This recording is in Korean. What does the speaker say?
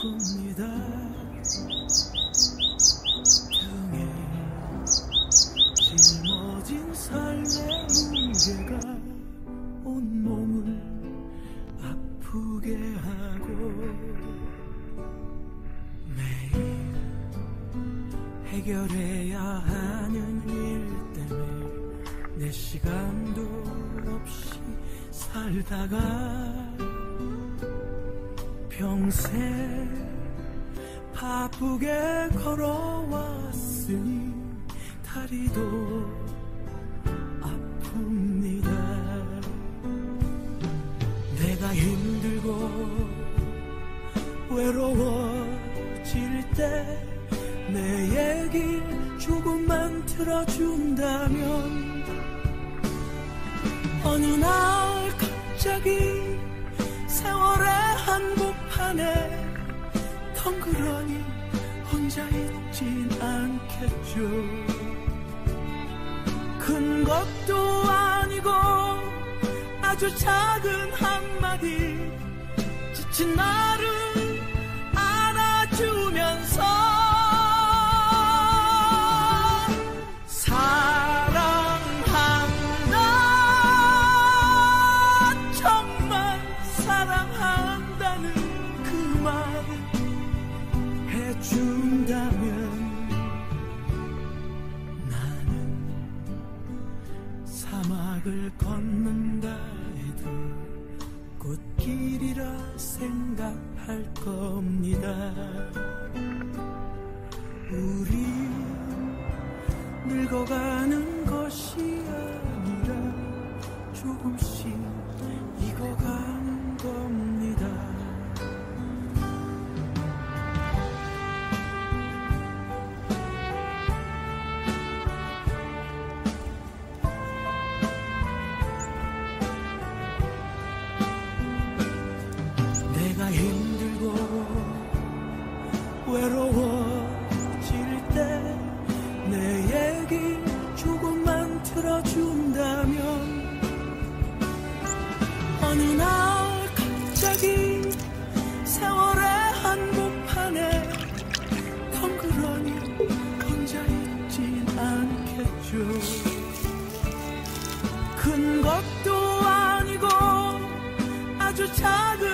아픕니다. 등에 짊어진 삶의 무게가 온몸을 아프게 하고 매일 해결해야 하는 일 때문에 내 시간도 없이 살다가 평생 바쁘게 걸어왔으니 다리도 아픕니다. 내가 힘들고 외로워질 때 내 얘기 조금만 들어준다면 어느 날 갑자기 세월의 한복판에 덩그러니 혼자 있진 않겠죠. 큰 것도 아니고 아주 작은 한마디 지친 나를 안아주면서 사랑한다, 정말 사랑한다는 그 말 해준다면 나는 사막을 걷는다 해도 꽃길이라 생각할 겁니다. 우리 늙어가는 것이 아니라 조금씩 익어가는 겁니다. 내가 힘들고 외로워질 때 내 얘기 조금만 들어준다면 어느 날 갑자기 세월의 한복판에 덩그러니 혼자 있진 않겠죠. 큰 것도 아니고 아주 작은